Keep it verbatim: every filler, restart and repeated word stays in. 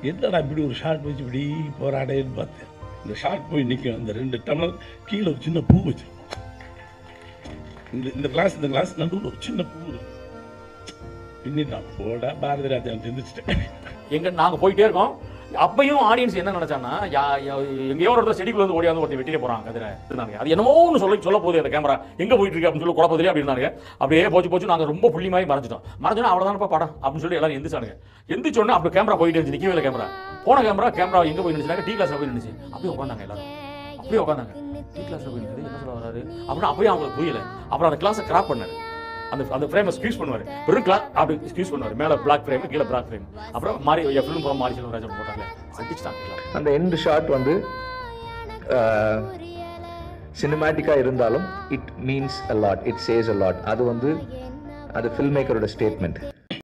என்னடா இப்படி ஒரு ஷார்ட் வச்சு இப்படி போராடேன்னு பார்த்தேன். இந்த ஷார்ட் போய் நிற்கும். அந்த ரெண்டு டம்ளர் கீழே ஒரு சின்ன பூ வச்சு, இந்த இந்த கிளாஸ் இந்த கிளாஸ் நடுவில் ஒரு சின்ன பூ பின்னிட்டான். போடா பாரதி ராஜா எந்திரிச்சிட்டேன். எங்க நாங்கள் போயிட்டே இருக்கோம். அப்பையும் ஆடியன்ஸ் என்ன நினைச்சான்னா, எங்கேயோ ஒரு இடத்துல செடிக்குள்ள வந்து ஓடியாந்து ஒருத்தர் வெட்டியே போறாங்க. கதிரை இருந்தாங்க. அது என்னமோ ஒன்று சொல்ல சொல்ல போகுது அந்த கேமரா எங்கே போயிட்டு இருக்கு அப்படின்னு சொல்லி குழப்பத்திலே அப்படி இருந்தாங்க. அப்படியே போச்சு போச்சு நாங்கள் ரொம்ப புள்ளி மாதிரி மறைஞ்சிட்டோம். மறைஞ்சோன்னா அவ்வளோதானப்பா படம் அப்படின்னு சொல்லி எல்லாரும் எந்திரிச்சானுங்க. எந்திரிச்சோன்னா அப்படி கேமரா போயிட்டு இருந்துச்சு. நிற்கவே இல்லை கேமரா. போன கேமரா கேமரா எங்கே போய் நினைச்சாங்க, டீ கிளாஸில் போய் நினைச்சு. அப்படியே உட்காந்தாங்க எல்லாரும். அப்படியே உட்காந்தாங்க. டீ கிளாஸில் போய் நிற்கிறது என்ன சொல்ல வராரு அப்படின்னு அப்பயே அவங்களுக்கு புரியல. அப்புறம் அந்த கிளாஸை கிராப் பண்ணாரு. அந்த அந்த ஃப்ரேமை ஸ்க்யூஸ் பண்ணுவார். வெறும் கிளாஸ் அப்படி ஸ்க்யூஸ் பண்ணுவார். மேலே பிளாக் ஃப்ரேம், கீழே பிளாக் ஃப்ரேம். அப்புறம் மாறி ஃபிலிம் போகிற மாறி செல்வராஜன் போட்டாங்க. அடிச்சுட்டாங்க. அந்த எண்டு ஷாட் வந்து சினிமேட்டிக்காக இருந்தாலும் it means a lot, it says a lot. அது வந்து அது ஃபில்ம் மேக்கரோட ஸ்டேட்மெண்ட்.